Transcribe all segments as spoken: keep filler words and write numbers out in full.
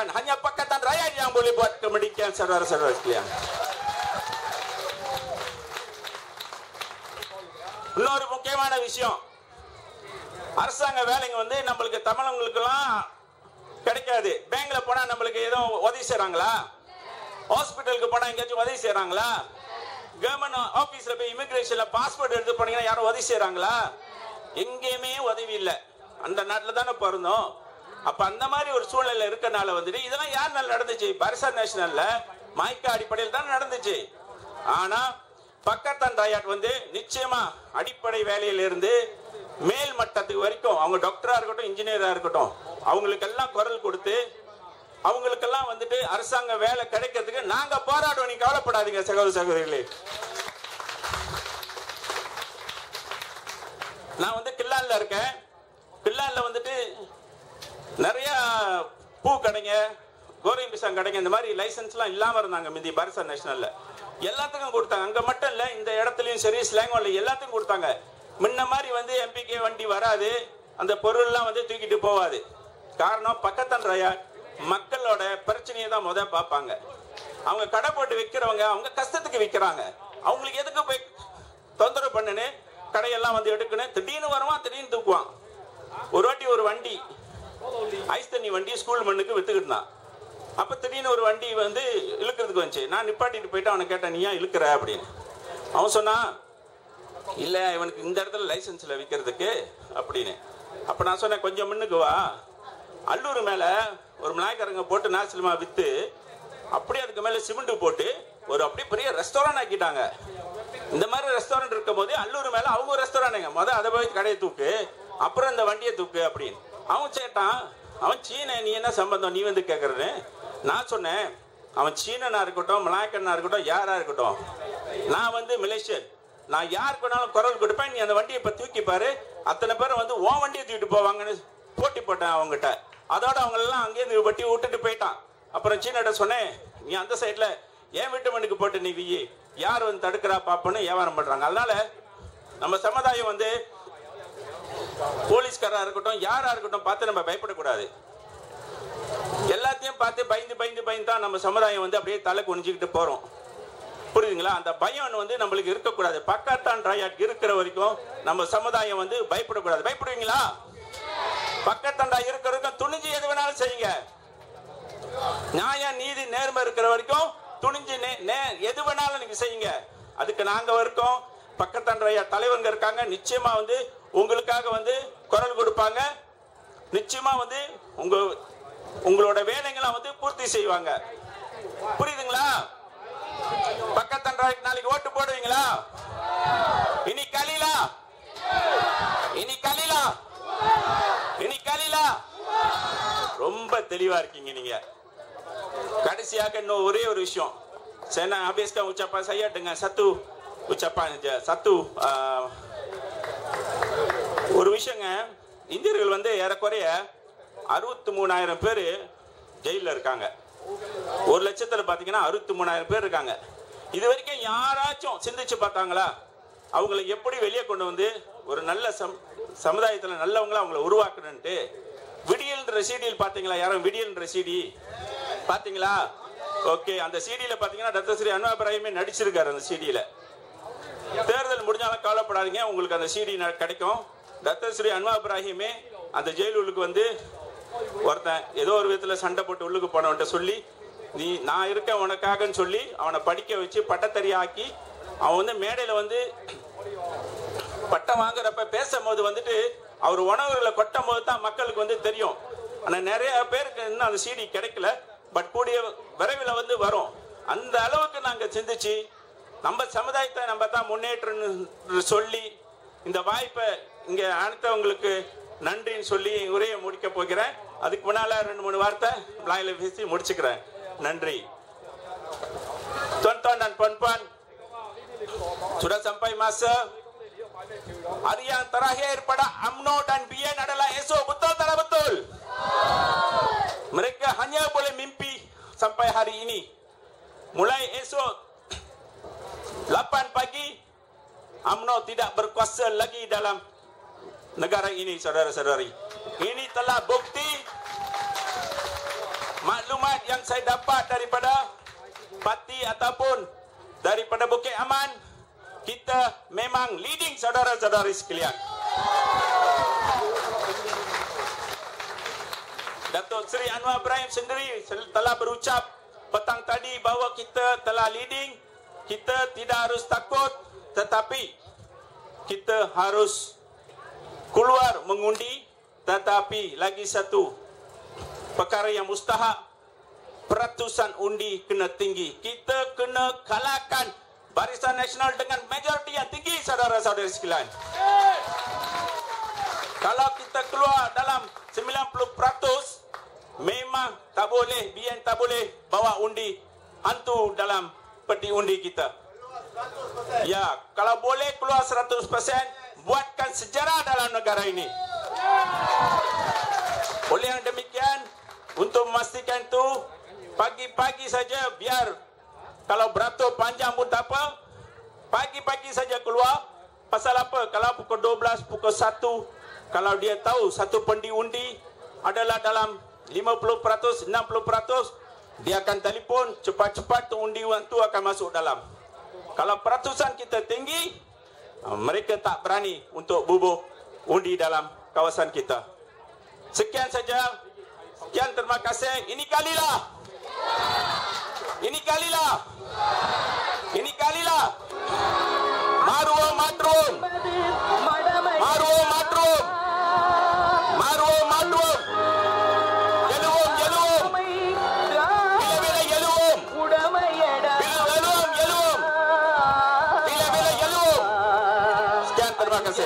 Bukan hanya Pakatan Rakyat yang boleh buat kemerdekaan, saudara-saudara sekalian. இன்னொரு முக்கியமான விஷயம், அரசாங்க வேலைங்க வந்து நம்மளுக்கு தமிழங்களுக்கெல்லாம் கிடைக்காது. பேங்க்ல போனா நம்மளுக்கு ஏதோ உதவி செய்றாங்களா? ஹாஸ்பிட்டலுக்கு போனா எங்கேயாச்சும் உதவி செய்றாங்களா? கவர்மெண்ட் ஆபீஸ்ல போய் இமிகிரேஷன்ல பாஸ்போர்ட் எடுத்து போனீங்கன்னா யாரும் உதவி செய்றாங்களா? எங்கேயுமே உதவி இல்லை. அந்த நாட்டில் தானே பிறந்தோம். அப்ப அந்த மாதிரி ஒரு சூழ்நிலை இருக்கனால வந்துட்டு இதெல்லாம் யாருனால நடந்துச்சு? பாரிசார் நேஷனல்ல மாய்க்கா அடிப்படையில் தான் நடந்துச்சு. ஆனா பக்கத்தான் ராயட் வந்து நிச்சயமா அடிப்படை வேலையிலிருந்து மேல் மட்டத்துக்கு வரைக்கும் அவங்க டாக்டரா இருக்கட்டும், இன்ஜினியரா இருக்கட்டும், அவங்களுக்கெல்லாம் குரல் கொடுத்து அவங்களுக்கெல்லாம் வந்துட்டு அரசாங்க வேலை கிடைக்கிறதுக்கு நாங்க போராடுவோம். நீங்க கவலைப்படாதீங்க சகோதர சகோதரிகளே. நான் வந்து கில்லான்ல இருக்கேன். கில்லான்ல வந்துட்டு நிறைய பூ கடைங்க, கோரிம்பிசாங் கடைங்க, இந்த மாதிரி லைசன்ஸ்லாம் இல்லாம இருந்தாங்க மிந்தி பாரிசார் நேஷனல்ல. எல்லாத்துக்கும் கொடுத்தாங்க. அங்க மட்டும் இல்ல, இந்த இடத்துலயும் சரி, ஸ்லாங்கோல எல்லாத்துக்கும் கொடுத்தாங்க. முன்ன மாதிரி வந்து எம்பிகே வண்டி வராது, அந்த பொருள்லாம் வந்து தூக்கிட்டு போவாது. காரணம் பக்கத்தான் ராயட் மக்களோட பிரச்சனையை தான் முத பார்ப்பாங்க. அவங்க கடை போட்டு விற்கிறவங்க அவங்க கஷ்டத்துக்கு விற்கிறாங்க. அவங்களுக்கு எதுக்கு போய் தொந்தரவு பண்ணுன்னு கடையெல்லாம் வந்து எடுக்கணும். திடீர்னு வருவான், திடீர்னு தூக்குவான். ஒரு வாட்டி ஒரு வண்டி ஐஸ் தண்ணி வண்டி ஸ்கூல் மண்ணுக்கு வித்துக்கிட்டு இருந்தான். அப்ப திடீர்னு ஒரு வண்டி வந்து இழுக்கிறதுக்கு வந்துச்சு. நான் நிப்பாட்டிட்டு போயிட்டு அவனை கேட்டேன், நீ ஏன் இழுக்கிற அப்படின்னு. அவன் சொன்னான், இல்ல இவனுக்கு இந்த இடத்துல லைசன்ஸ்ல விற்கிறதுக்கு அப்படின்னு. அப்ப நான் சொன்னேன், கொஞ்சம் முன்னுக்கு வா, அல்லூர் மேல ஒரு மலாய்க்காரங்க போட்டு நாசிலமா வித்து அப்படியே அதுக்கு மேல சிமெண்ட் போட்டு ஒரு அப்படியே பெரிய ரெஸ்டாரண்ட் ஆக்கிட்டாங்க. இந்த மாதிரி ரெஸ்டாரண்ட் இருக்கும் போது அல்லூர் மேல அவங்க ரெஸ்டாரண்ட்ங்க முதல் அதை போய் கடையை தூக்கு, அப்புறம் இந்த வண்டியை தூக்கு அப்படின்னு. அவன் சேட்டான், அவன் சீன, நீ என்ன சம்பந்தம் நீ வந்து கேட்கறன்னு. நான் சொன்னேன், அவன் சீனனா இருக்கட்டும், மலாய்க்கனா இருக்கட்டும், யாரா இருக்கட்டும், நான் வந்து மலேசியன், நான் யாருக்கு வேணாலும் குரல் கொடுப்பேன். நீ அந்த வண்டியை இப்ப தூக்கி பாரு, அத்தனை பேரும் வந்து ஓ வண்டியை தூக்கிட்டு போவாங்கன்னு போட்டி போட்டேன் அவங்ககிட்ட. அதோட அவங்க எல்லாம் அங்கேயிருந்து வட்டி விட்டுட்டு போயிட்டான். அப்புறம் சீனட்ட சொன்னேன், நீ அந்த சைட்ல ஏன் வீட்டு மண்ணுக்கு போட்டு நீ வியி, யார் வந்து தடுக்கிறா பாப்பன்னு வியாபாரம் பண்றாங்க. அதனால நம்ம சமுதாயம் வந்து போலீஸ்காரா இருக்கட்டும், யாரா இருக்கட்டும் பார்த்து நம்ம பயப்படக்கூடாது. எல்லாத்தையும் பார்த்து பயந்து பயந்து பயந்து தான் நம்ம சமுதாயம் வந்து அப்படியே தலை குனிஞ்சுக்கிட்டு போறோம். புரியுதுங்களா? அந்த பயம் வந்து நம்மளுக்கு இருக்கக்கூடாது. பக்கத்தான் ராயட் இருக்கிற வரைக்கும் நம்ம சமுதாயம் வந்து பயப்படக்கூடாது. பயப்படுவீங்களா? பக்கத்தாண்டா இருக்கிற வரைக்கும் துணிஞ்சு எது வேணாலும் செய்யுங்க. நியாயம் நீதி நேர்மை இருக்கிற வரைக்கும் துணிஞ்சு எது வேணாலும் நீங்க செய்யுங்க. அதுக்கு நாங்க இருக்கோம். பக்கத்தான் ராயட் தலைவங்க இருக்காங்க. நிச்சயமா வந்து உங்களுக்காக வந்து குரல் கொடுப்பாங்க. நிச்சயமா வந்து உங்க உங்களோட வேலைகளை வந்து பூர்த்தி செய்வாங்க. புரியுதுங்களா? பக்கத்தான் ராயட் நாளைக்கு ஓட்டு போடுவீங்களா? இனி கலீலா, இனி கலீலா, இனி கலீலா. ரொம்ப தெளிவா இருக்கீங்க நீங்க. கடைசியாக இன்னும் ஒரே ஒரு விஷயம், saya habiskan ucapan saya dengan satu ucapan aja. Satu ஒரு விஷயங்க, இந்தியர்கள் வந்து ஏறக்குறைய அறுபத்தி மூணாயிரம் பேர் ஜெயிலில் இருக்காங்க. ஒரு லட்சத்தில் பார்த்தீங்கன்னா அறுபத்தி மூணாயிரம் பேர் இருக்காங்க. இது வரைக்கும் யாராச்சும் சிந்திச்சு பார்த்தாங்களா அவங்களை எப்படி வெளியே கொண்டு வந்து ஒரு நல்ல சம் சமுதாயத்தில் நல்லவங்கள அவங்கள உருவாக்கணுன்ட்டு? விடியல்ன்ற சீடியில் பார்த்தீங்களா? யாரும் விடியல்ன்ற சீடி பார்த்தீங்களா? ஓகே, அந்த சீடியில் பார்த்தீங்கன்னா டாக்டர் ஸ்ரீ அன்வர் இப்ராஹிமே நடிச்சிருக்காரு. அந்த சீடியில் தேர்தல் முடிஞ்சாலும் கவலைப்படாதீங்க, உங்களுக்கு அந்த சீடி கிடைக்கும். டாக்டர் ஸ்ரீ அன்வர் இப்ராஹிமே அந்த ஜெயில் உள்ளுக்கு வந்து ஒருத்தன் ஏதோ ஒரு விதத்தில் சண்டை போட்டு உள்ளுக்கு போனவன்ட்ட சொல்லி, நீ நான் இருக்கேன் உனக்காகன்னு சொல்லி அவனை படிக்க வச்சு பட்டத்தறி ஆக்கி, அவன் வந்து மேடையில் வந்து பட்டம் வாங்குறப்ப பேசும்போது வந்துட்டு அவர் உணவுகளை கொட்டும் போது தான் மக்களுக்கு வந்து தெரியும். ஆனால் நிறைய பேருக்கு இன்னும் அந்த சீடி கிடைக்கல. பட் கூடிய விரைவில் வந்து வரும். அந்த அளவுக்கு நாங்கள் சிந்திச்சு நம்ம சமுதாயத்தை நம்ம தான் முன்னேற்றம் சொல்லி இந்த வாய்ப்பை இங்கே அனைத்தவங்களுக்கு நன்றின்னு சொல்லி உரையை முடிக்க போகிறேன். அதுக்கு முன்னால ரெண்டு மூணு வார்த்தை மலாயில பேசி முடிச்சுக்கிறேன். நன்றி. Tuan-tuan dan puan-puan, sudah sampai masa hari yang terakhir pada U M N O dan B N adalah esok. Betul tak betul? Mereka hanya boleh mimpi sampai hari ini. Mulai esok lapan pagi U M N O tidak berkuasa lagi dalam negara ini, saudara-saudari. Ini telah bukti maklumat yang saya dapat daripada parti ataupun daripada Bukit Aman, kita memang leading saudara-saudari sekalian. Datuk Seri Anwar Ibrahim sendiri telah berucap petang tadi bahawa kita telah leading. Kita tidak harus takut, tetapi kita harus keluar mengundi. Tetapi lagi satu perkara yang mustahak, peratusan undi kena tinggi. Kita kena kalahkan Barisan Nasional dengan majoriti yang tinggi, saudara-saudari sekalian. Kalau kita keluar dalam sembilan puluh peratus, memang tak boleh, B N tak boleh bawa undi hantu dalam peti undi kita. Ya, kalau boleh keluar seratus peratus, buatkan sejarah dalam negara ini. Oleh yang demikian, untuk memastikan itu, pagi-pagi saja, biar kalau beratur panjang pun tak apa, pagi-pagi saja keluar. Pasal apa? Kalau pukul dua belas, pukul satu, kalau dia tahu satu pendi undi adalah dalam lima puluh peratus, enam puluh peratus, dia akan telefon, cepat-cepat tu undi tu akan masuk dalam. Kalau peratusan kita tinggi, mereka tak berani untuk bubuh undi dalam kawasan kita. Sekian saja. Sekian, terima kasih. Ini kalilah. Ini kalilah. Ini kalilah. Marwa Madrum. Marwa Madrum. Marwa Madrum. Yelum, yelum. Bila-bila yelum. Bila yelum, yelum. Bila-bila yelum. Sekian, terima kasih.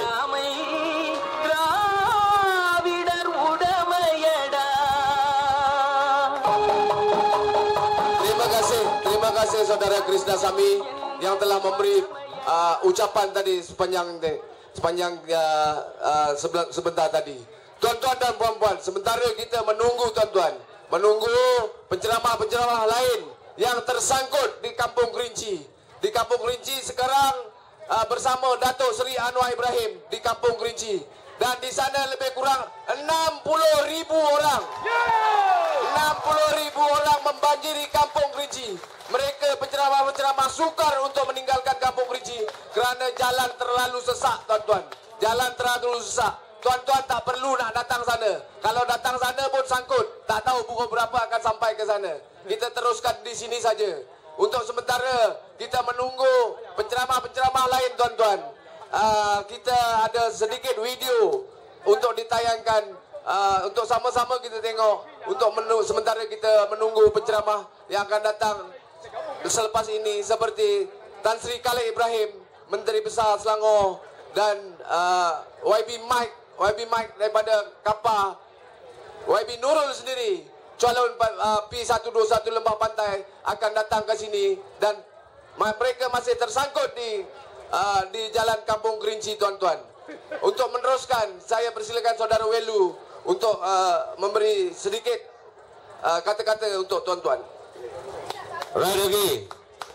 Terima kasih Saudara Krishna Sami yang telah memberi uh, ucapan tadi sepanjang sepanjang uh, uh, sebentar tadi. Tuan-tuan dan puan-puan, sementara kita menunggu tuan-tuan, menunggu penceramah-penceramah lain yang tersangkut di Kampung Kerinci. Di Kampung Kerinci sekarang uh, bersama Datuk Seri Anwar Ibrahim di Kampung Kerinci, dan di sana lebih kurang enam puluh ribu orang. enam puluh ribu orang membanjiri Kampung Kerinci. Mereka penceramah-penceramah sukar untuk meninggalkan Kampung Kerinci kerana jalan terlalu sesak, tuan-tuan. Jalan terlalu sesak. Tuan-tuan tak perlu nak datang sana. Kalau datang sana pun sangkut. Tak tahu pukul berapa akan sampai ke sana. Kita teruskan di sini saja. Untuk sementara, kita menunggu penceramah-penceramah lain, tuan-tuan. Uh, kita ada sedikit video untuk ditayangkan. Uh, untuk sama-sama kita tengok. Untuk menunggu, sementara kita menunggu penceramah yang akan datang selepas ini, seperti Tan Sri Khalid Ibrahim, Menteri Besar Selangor, dan uh, Y B Mike, Y B Mike daripada Kapar, Y B Nurul sendiri, calon uh, P seratus dua puluh satu Lembah Pantai akan datang ke sini, dan mereka masih tersangkut di uh, di Jalan Kampung Kerinci, tuan-tuan. Untuk meneruskan, saya persilakan Saudara Welu untuk uh, memberi sedikit uh, kata-kata untuk tuan-tuan. Right, okay.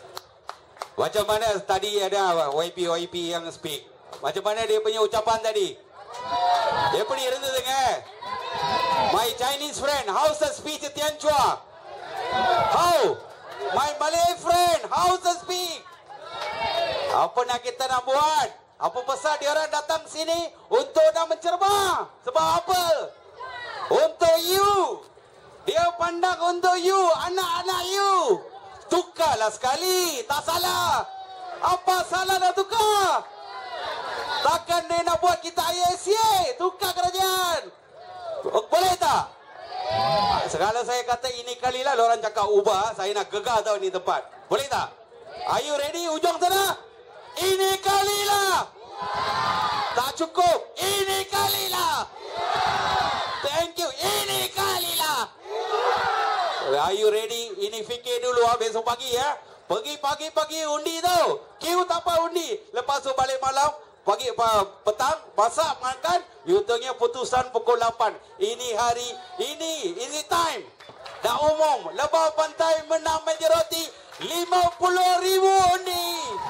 Macam mana tadi ada Y P Y P yang speak? Macam mana dia punya ucapan tadi? எப்படி இருந்ததுங்க? My Chinese friend, how's the speech Tian Chua? How? My Malay friend, how's the speech? Apa nak kita nak buat? Apa pasal dia orang datang sini untuk nak menceramah? Sebab apa? Untuk you. Dia pandang untuk you, anak-anak you. Tukarlah sekali, tak salah. Apa salah nak tukar? Takkan dia nak buat kita I S A, tukar kerajaan. Boleh tak? Segala saya kata ini kalilah orang cakap ubah, saya nak gegar tahu ni tempat. Boleh tak? Are you ready? Ujung sana. Ini kalilah. Tak cukup. Ini kalilah. Thank you. Ini kalilah. Are you ready? Ini fikir dulu ha, besok pagi ya. Pergi pagi-pagi undi tu. Queue tak apa undi. Lepas tu balik malam, pagi petang, masak, makan, yutungnya putusan pukul lapan. Ini hari, ini, ini time. Dah umum, Lembah Pantai menang majoriti lima puluh ribu undi.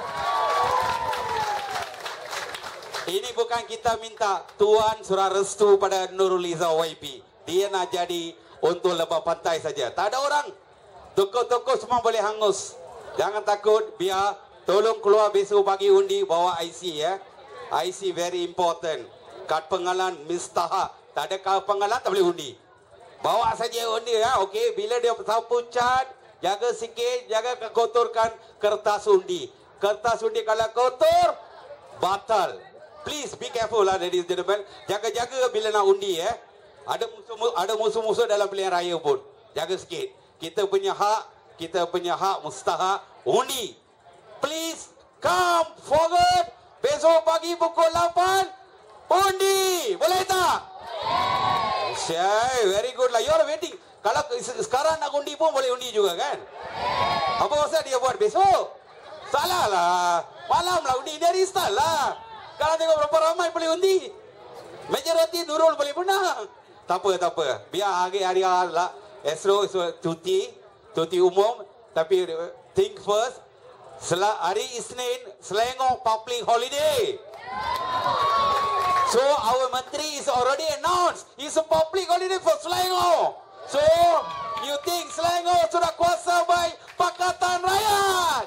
Ini bukan kita minta, Tuan surah restu pada Nurul Izzah Y P. Dia nak jadi untuk Lembah Pantai saja. Tak ada orang. Toko-toko semua boleh hangus. Jangan takut, biar tolong keluar besok pagi undi bawa I C ya. I C very important. Kad pengalan mustahak. Tak ada kad pengalan tak boleh undi. Bawa saja undi ya. Okey, bila dia sapu cat, jaga sikit, jaga kotorkan kertas undi. Kertas undi kalau kotor, batal. Please be careful lah ladies and gentlemen. Jaga-jaga bila nak undi ya. Ada musuh ada musuh-musuh dalam pilihan raya pun. Jaga sikit. Kita punya hak, kita punya hak mustahak undi. Please come forward. Besok pagi pukul lapan undi. Boleh tak? Syai, very good lah. You are waiting. Kalau sekarang nak undi pun boleh undi juga kan? Apa pasal dia buat besok? Salah lah. Malam lah undi. Dia restart lah. Kalau tengok berapa ramai boleh undi. Majoriti Nurul boleh menang. Tak apa, tak apa. Biar hari-hari lah. Esok, esok cuti. Cuti umum. Tapi think first. Sel- hari Isnin, Selangor public holiday. So our menteri is already announced. It's a public holiday for Selangor. So you think Selangor sudah kuasa by Pakatan Rakyat?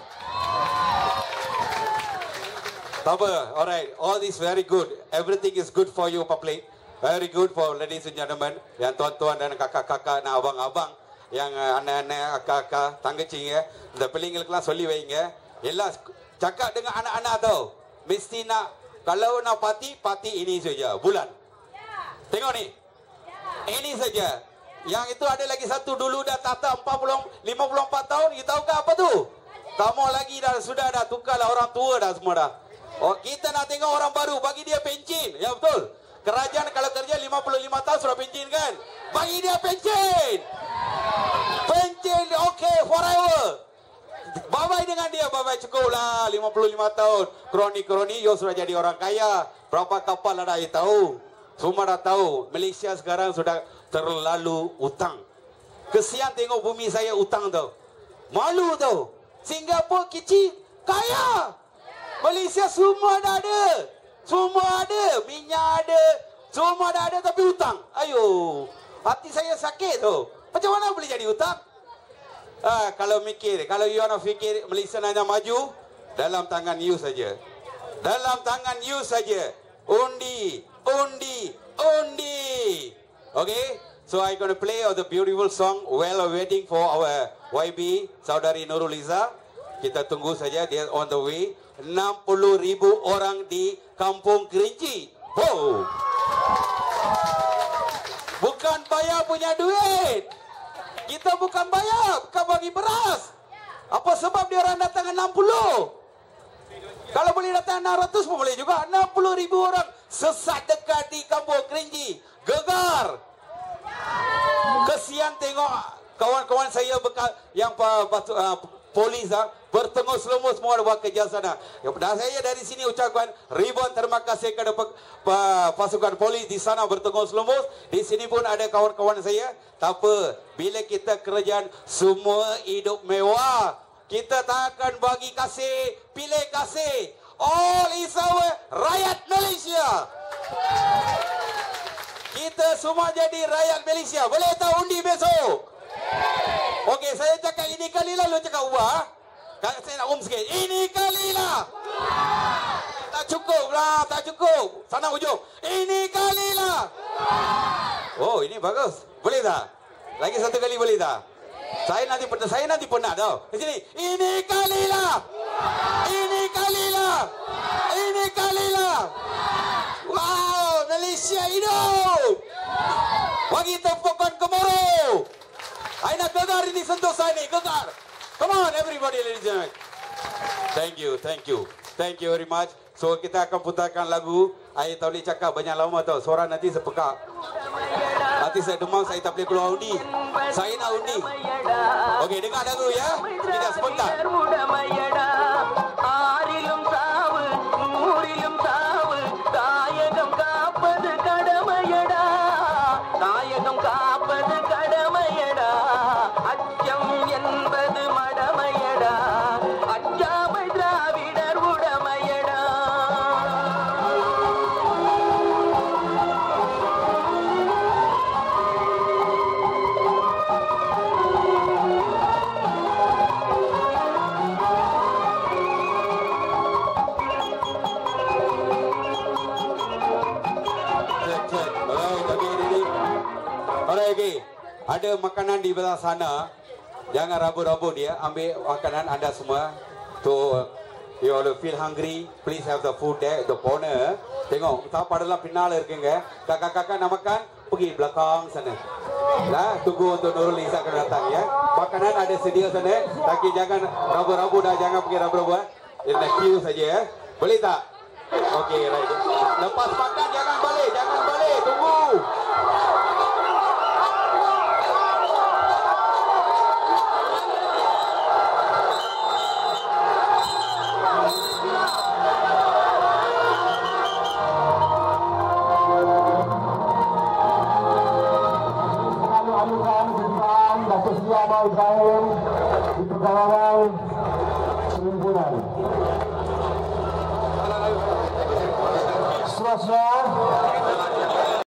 Tak apa, alright. All this very good. Everything is good for you public. Very good for ladies and gentlemen. Yang tuan-tuan dan kakak-kakak dan abang-abang. Yang anak-anak, kakak, tangga-cing ya. இந்த பிள்ளைங்களுக்கெல்லாம் சொல்லி வைங்க. எல்லாம் cakap dengan anak-anak tau. Mesti nak, kalau nak parti, parti ini saja. Bulan. Tengok ni. Ini saja. Yang itu ada lagi satu dulu dah tata empat puluh, lima puluh empat tahun. You tahu ke apa tu? Tak mau lagi dah, sudah dah tukar lah orang tua dah semua dah. Oh, kita nak tengok orang baru, bagi dia pencin. Ya betul. Kerajaan kalau kerja lima puluh lima tahun sudah pencin kan? Bagi dia pencin. Pencin, okay, forever. Bye-bye dengan dia, bye-bye cukup lah. lima puluh lima tahun. Kroni-kroni, yo sudah jadi orang kaya. Berapa kapal ada you tahu? Semua dah tahu. Malaysia sekarang sudah terlalu utang. Kesian tengok bumi saya utang tau. Malu tau. Singapura kecil, kaya. Malaysia semua dah ada. Semua ada. Minyak ada. Semua dah ada tapi hutang. Ayo. Hati saya sakit tu. Macam mana boleh jadi hutang? Ah, kalau mikir, kalau you nak fikir Malaysia hanya maju, dalam tangan you saja. Dalam tangan you saja. Undi. Undi. Undi. Okay? So I going to play the beautiful song while waiting for our Y B, Saudari Nurul Izzah. Kita tunggu saja, dia on the way. enam puluh ribu orang di Kampung Kerinci. Wow. Bukan bayar punya duit. Kita bukan bayar, bukan bagi beras. Apa sebab dia orang datang enam puluh? Kalau boleh datang enam ratus pun boleh juga. enam puluh ribu orang sesat dekat di Kampung Kerinci. Gegar. Kesian tengok kawan-kawan saya bekas yang pa, pa, uh, polis uh, bertengah selumur semua buat kerja sana. Dan saya dari sini ucapkan ribuan terima kasih kepada pasukan polis di sana bertengah selumur. Di sini pun ada kawan-kawan saya. Tak apa, bila kita kerajaan semua hidup mewah, kita tak akan bagi kasih, pilih kasih. All is our rakyat Malaysia. Kita semua jadi rakyat Malaysia. Boleh tak undi besok? Okey, saya cakap ini kali lah, lu cakap ubah. Saya nak um sikit. Ini kali lah. Tak cukup lah, tak cukup. Sana ujung. Ini kali lah. Oh, ini bagus. Boleh tak? Lagi satu kali boleh tak? Saya nanti pernah, saya nanti pernah tau. Di sini. Ini kali lah. Ini kali lah. Ini kali lah. Wow, Malaysia hidup. Bagi tepukan gemuruh. Aina gegar ini sentuh saya ni, gegar. Come on everybody ladies and gentlemen. Thank you, thank you. Thank you very much. So kita akan putarkan lagu. Saya tak boleh cakap banyak lama tau. Suara nanti sepekak. Nanti saya demam, saya tak boleh keluar undi. Saya nak undi. Okey, dengar lagu ya. Tidak sebentar. ada makanan di belah sana. Jangan rabu-rabu dia, ambil makanan anda semua. To you all feel hungry, please have the food there, the corner. Tengok, sahabat dalam final இருக்குங்க. Kakak-kakak nak makan, pergi belakang sana. Nah, tunggu untuk Nurul Izzat akan datang ya. Makanan ada sedia sana. Tapi jangan rabu-rabu dah, jangan pergi rabu-rabu. In the queue saja ya. Boleh tak? Okey, right. Lepas makan jangan balik, jangan balik. Tunggu. Ibrahim di perkawanan Selimpunan. Seterusnya